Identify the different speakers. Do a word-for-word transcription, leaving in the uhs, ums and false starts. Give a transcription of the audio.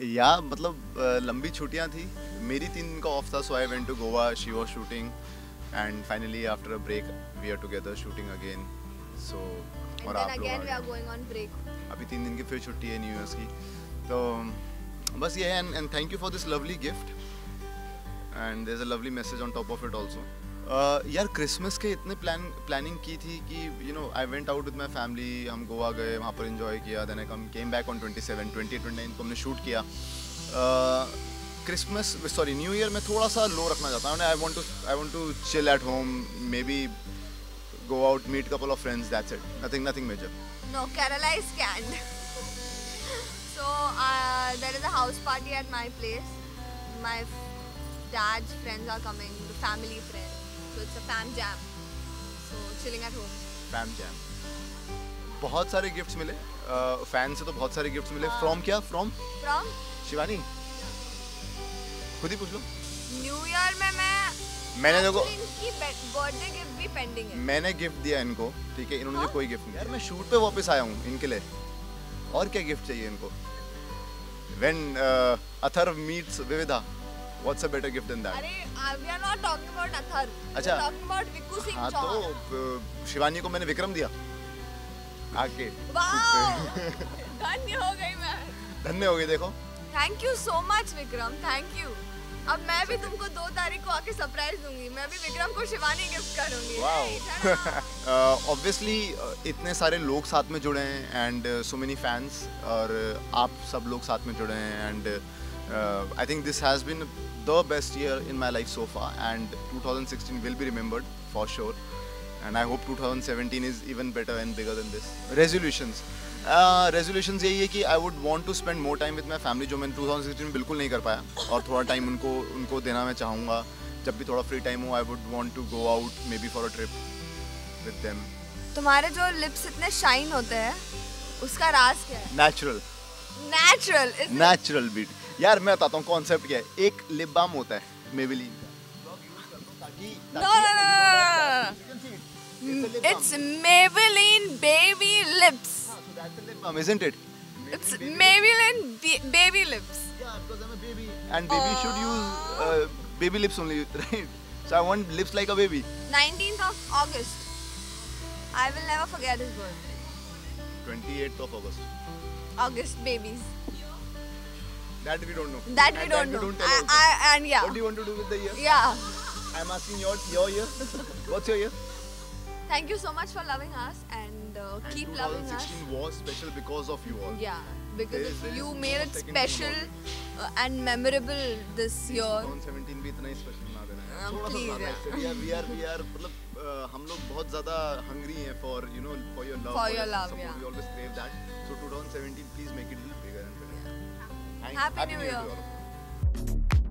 Speaker 1: या मतलब लंबी छुट्टियां थी, मेरी तीन दिन का ऑफ था, so I went to Goa, she was shooting and finally after a break we are together shooting again. So और आप लोग
Speaker 2: we are going on break.
Speaker 1: अभी तीन दिन की फिर छुट्टी है न्यू ईयर्स की, तो बस ये है। And and thank you for this lovely gift and there is a lovely message on top of it also. यार क्रिसमस के इतने प्लान प्लानिंग की थी कि you know I went out with my family, हम गोवा गए, वहाँ पर एंजॉय किया, then I come came back on twenty seven twenty twenty nine को हमने शूट किया। क्रिसमस सॉरी न्यू ईयर में थोड़ा सा लो रखना चाहता हूँ। I want to I want to chill at home, maybe go out, meet couple of friends, that's it, nothing nothing major.
Speaker 2: No, Kerala is canned. So uh, there is a house party at my place. My dad's friends are coming, the family friends, so it's a fam jam, so chilling at home.
Speaker 1: Fam jam. बहुत सारे gifts मिले, fan से तो बहुत सारे gifts मिले। From क्या? From
Speaker 2: from
Speaker 1: Shivani, खुद ही पूछ लो।
Speaker 2: न्यू ईयर में मैं
Speaker 1: मैंने देखो
Speaker 2: इनकी बर्थडे गिफ्ट भी पेंडिंग है।
Speaker 1: मैंने गिफ्ट दिया इनको, ठीक है, इन्होंने
Speaker 2: हाँ?
Speaker 1: मुझे कोई गिफ्ट नहीं। यार मैं शूट पे वापस आया हूँ इनके लिए, और क्या गिफ्ट चाहिए इनको? When uh, Athar meets Vividha, what's a better gift than that?
Speaker 2: अरे we are not talking about Athar,
Speaker 1: अच्छा,
Speaker 2: we are talking about Vikku Singh
Speaker 1: हाँ
Speaker 2: Chauhan।
Speaker 1: तो शिवानी को मैंने विक्रम दिया आके।
Speaker 2: वाओ, धन्य हो गई मैं।
Speaker 1: धन्य हो गई, देखो।
Speaker 2: Thank you so much Vikram, thank you. अब मैं भी तुमको दो तारीख को आके सरप्राइज दूंगी, मैं भी विक्रम को शिवानी गिफ्ट करूंगी।
Speaker 1: वाओ। ऑब्वियसली इतने सारे लोग साथ में जुड़े हैं एंड सो मेनी फैंस, और आप सब लोग साथ में जुड़े हैं and I think this has been the best year in my life so far and twenty sixteen will be remembered for sure and I hope twenty seventeen is even better and bigger than this. Resolutions resolutions यही है कि I would want to spend more time with my family, जो मैंने twenty sixteen में बिल्कुल नहीं कर पाया, और थोड़ा टाइम उनको उनको देना मैं चाहूँगा। जब भी थोड़ा फ्री टाइम हो, I would want to go out maybe for a trip with them.
Speaker 2: तुम्हारे जो लिप्स इतने शाइन होते हैं, उसका राज क्या है?
Speaker 1: Natural
Speaker 2: natural
Speaker 1: natural beat. यार मैं बताता हूँ कॉन्सेप्ट क्या है। एक लिप बाम होता है मेबेलिन का,
Speaker 2: no it's Maybelline baby lips.
Speaker 1: That's a lip balm, isn't it?
Speaker 2: It's Maybelline baby lips.
Speaker 1: Yeah, because I'm a baby, and baby oh. should use uh, baby lips only, right? So I want lips like a baby.
Speaker 2: nineteenth of August. I will never forget his birthday.
Speaker 1: twenty-eighth of August.
Speaker 2: August babies.
Speaker 1: That we don't know.
Speaker 2: That we
Speaker 1: and
Speaker 2: don't
Speaker 1: that
Speaker 2: know.
Speaker 1: We don't tell
Speaker 2: I, I, and yeah.
Speaker 1: What do you want to do with the year?
Speaker 2: Yeah.
Speaker 1: I'm asking your your year. What's your year?
Speaker 2: Thank you so much for loving us and uh,
Speaker 1: and
Speaker 2: keep loving us.
Speaker 1: twenty sixteen was special because of you all.
Speaker 2: Yeah, because
Speaker 1: There is- there
Speaker 2: you
Speaker 1: is
Speaker 2: made
Speaker 1: no
Speaker 2: it
Speaker 1: second
Speaker 2: special uh, and memorable this year.
Speaker 1: twenty seventeen भी इतना ही special बना देना है।
Speaker 2: Uh,
Speaker 1: थोड़ा सा
Speaker 2: please,
Speaker 1: ज़्यादा
Speaker 2: yeah.
Speaker 1: इससे। We are we are we are मतलब uh, हम लोग बहुत ज़्यादा hungry हैं for you know for your love,
Speaker 2: For your love,
Speaker 1: support.
Speaker 2: yeah.
Speaker 1: We always crave that. So twenty seventeen, please make it a little bigger and better. Thank-
Speaker 2: Happy New Year.
Speaker 1: to all of you.